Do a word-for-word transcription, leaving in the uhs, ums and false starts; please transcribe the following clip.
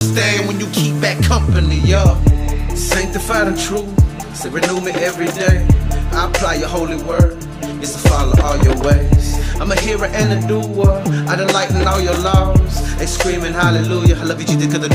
Stand when you keep back company, yo. Sanctify the truth, say renew me every day. I apply your holy word, it's to follow all your ways. I'm a hearer and a doer, I delight in all your laws. They screaming hallelujah, I love you Jesus, cause the